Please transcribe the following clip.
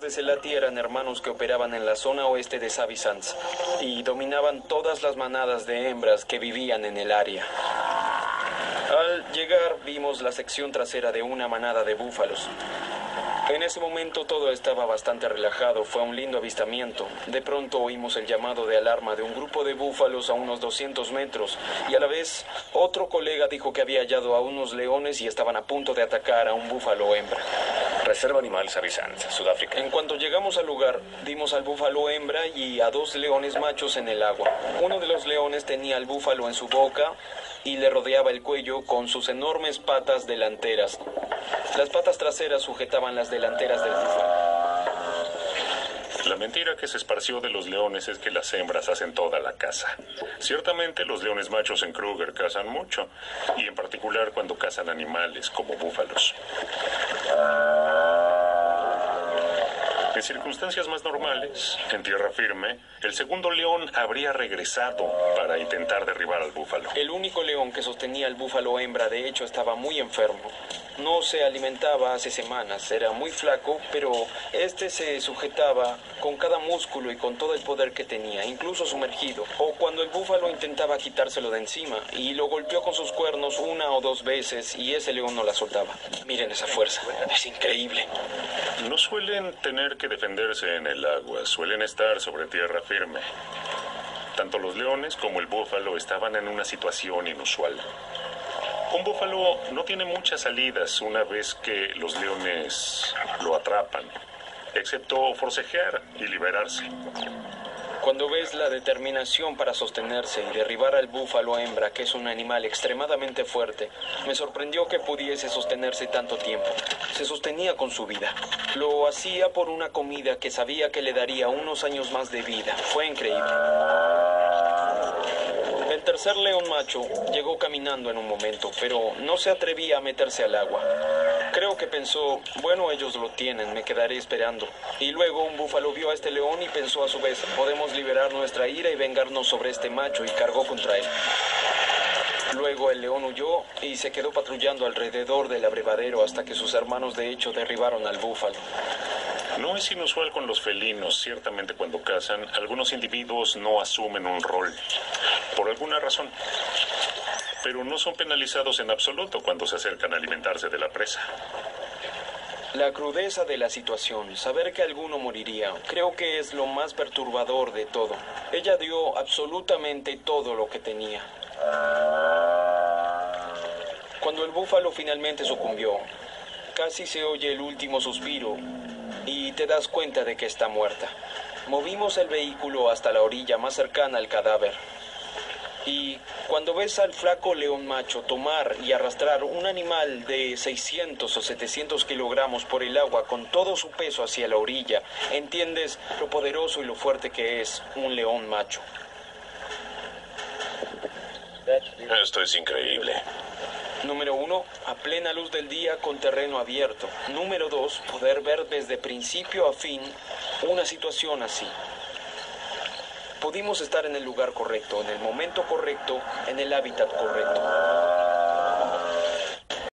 de Celati eran hermanos que operaban en la zona oeste de Savisans y dominaban todas las manadas de hembras que vivían en el área. Al llegar vimos la sección trasera de una manada de búfalos. En ese momento todo estaba bastante relajado, fue un lindo avistamiento. De pronto oímos el llamado de alarma de un grupo de búfalos a unos 200 metros y a la vez otro colega dijo que había hallado a unos leones y estaban a punto de atacar a un búfalo hembra. Reserva Animal Savisans, Sudáfrica. En cuanto llegamos al lugar, vimos al búfalo hembra y a 2 leones machos en el agua. Uno de los leones tenía al búfalo en su boca y le rodeaba el cuello con sus enormes patas delanteras. Las patas traseras sujetaban las delanteras del búfalo. La mentira que se esparció de los leones es que las hembras hacen toda la caza. Ciertamente los leones machos en Kruger cazan mucho, y en particular cuando cazan animales como búfalos. En circunstancias más normales, en tierra firme, el segundo león habría regresado para intentar derribar al búfalo. El único león que sostenía al búfalo hembra, de hecho, estaba muy enfermo. No se alimentaba hace semanas, era muy flaco, pero este se sujetaba con cada músculo y con todo el poder que tenía, incluso sumergido. O cuando el búfalo intentaba quitárselo de encima y lo golpeó con sus cuernos 1 o 2 veces y ese león no la soltaba. Miren esa fuerza, es increíble. No suelen tener que defenderse en el agua, suelen estar sobre tierra firme. Tanto los leones como el búfalo estaban en una situación inusual. Un búfalo no tiene muchas salidas una vez que los leones lo atrapan, excepto forcejear y liberarse. Cuando ves la determinación para sostenerse y derribar al búfalo hembra, que es un animal extremadamente fuerte, me sorprendió que pudiese sostenerse tanto tiempo. Se sostenía con su vida. Lo hacía por una comida que sabía que le daría unos años más de vida. Fue increíble. El tercer león macho llegó caminando en un momento, pero no se atrevía a meterse al agua. Creo que pensó, bueno, ellos lo tienen, me quedaré esperando. Y luego un búfalo vio a este león y pensó a su vez, podemos liberar nuestra ira y vengarnos sobre este macho, y cargó contra él. Luego el león huyó y se quedó patrullando alrededor del abrevadero hasta que sus hermanos de hecho derribaron al búfalo. No es inusual con los felinos, ciertamente cuando cazan, algunos individuos no asumen un rol, por alguna razón. Pero no son penalizados en absoluto cuando se acercan a alimentarse de la presa. La crudeza de la situación, saber que alguno moriría, creo que es lo más perturbador de todo. Ella dio absolutamente todo lo que tenía. Cuando el búfalo finalmente sucumbió, casi se oye el último suspiro y te das cuenta de que está muerta. Movimos el vehículo hasta la orilla más cercana al cadáver. Y cuando ves al flaco león macho tomar y arrastrar un animal de 600 o 700 kilogramos por el agua con todo su peso hacia la orilla, entiendes lo poderoso y lo fuerte que es un león macho. Esto es increíble. Número 1, a plena luz del día con terreno abierto. Número 2, poder ver desde principio a fin una situación así. Pudimos estar en el lugar correcto, en el momento correcto, en el hábitat correcto.